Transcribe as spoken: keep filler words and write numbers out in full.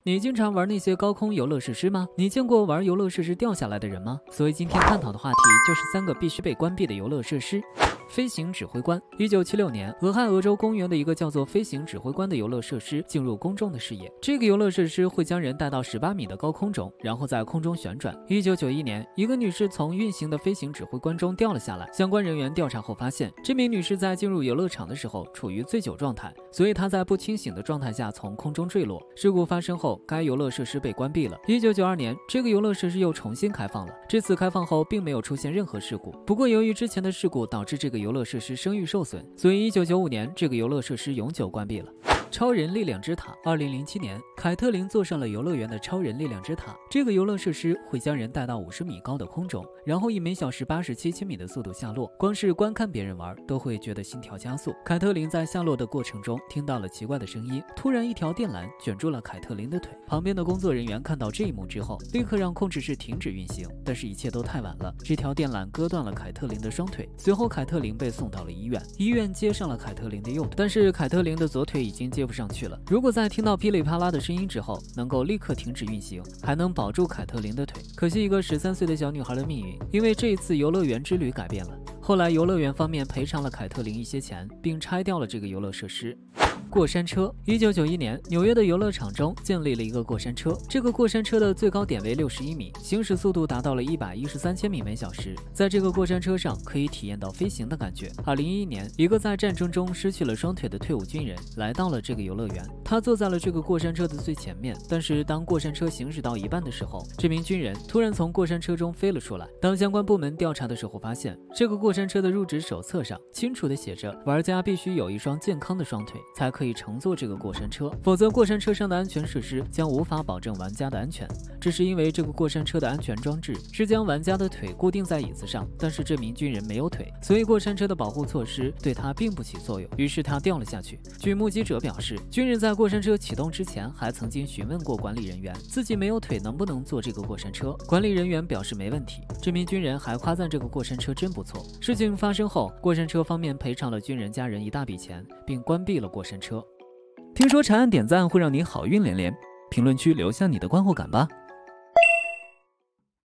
你经常玩那些高空游乐设施吗？你见过玩游乐设施掉下来的人吗？所以今天探讨的话题就是三个必须被关闭的游乐设施。飞行指挥官。一九七六年，俄亥俄州公园的一个叫做飞行指挥官的游乐设施进入公众的视野。这个游乐设施会将人带到十八米的高空中，然后在空中旋转。一九九一年，一个女士从运行的飞行指挥官中掉了下来。相关人员调查后发现，这名女士在进入游乐场的时候处于醉酒状态，所以她在不清醒的状态下从空中坠落。事故发生后，该游乐设施被关闭了。一九九二年，这个游乐设施又重新开放了。这次开放后，并没有出现任何事故。不过，由于之前的事故导致这个游乐设施声誉受损，所以一九九五年这个游乐设施永久关闭了。超人力量之塔。二零零七年，凯特琳坐上了游乐园的超人力量之塔。这个游乐设施会将人带到五十米高的空中，然后以每小时八十七千米的速度下落。光是观看别人玩，都会觉得心跳加速。凯特琳在下落的过程中听到了奇怪的声音，突然一条电缆卷住了凯特琳的腿。旁边的工作人员看到这一幕之后，立刻让控制室停止运行，但是一切都太晚了。这条电缆割断了凯特琳的双腿，随后凯特琳被送到了医院，医院接上了凯特琳的右腿，但是凯特琳的左腿已经接不上去了。如果在听到噼里啪啦的声音之后能够立刻停止运行，还能保住凯特琳的腿。可惜一个十三岁的小女孩的命运因为这一次游乐园之旅改变了。后来游乐园方面赔偿了凯特琳一些钱，并拆掉了这个游乐设施。过山车。一九九一年，纽约的游乐场中建立了一个过山车，这个过山车的最高点为六十一米，行驶速度达到了一百一十三千米每小时。在这个过山车上可以体验到飞行的感觉。二零一一年，一个在战争中失去了双腿的退伍军人来到了这个游乐园，他坐在了这个过山车的最前面，但是当过山车行驶到一半的时候，这名军人突然从过山车中飞了出来。当相关部门调查的时候发现，这个过山车的入职手册上清楚地写着，玩家必须有一双健康的双腿才可以乘坐这个过山车，否则过山车上的安全设施将无法保证玩家的安全。这是因为这个过山车的安全装置是将玩家的腿固定在椅子上，但是这名军人没有腿，所以过山车的保护措施对他并不起作用，于是他掉了下去。据目击者表示，军人在过山车启动之前还曾经询问过管理人员自己没有腿能不能坐这个过山车，管理人员表示没问题。这名军人还夸赞这个过山车真不错。事情发生后，过山车方面赔偿了军人家人一大笔钱，并关闭了过山车。听说长按点赞会让你好运连连，评论区留下你的观后感吧。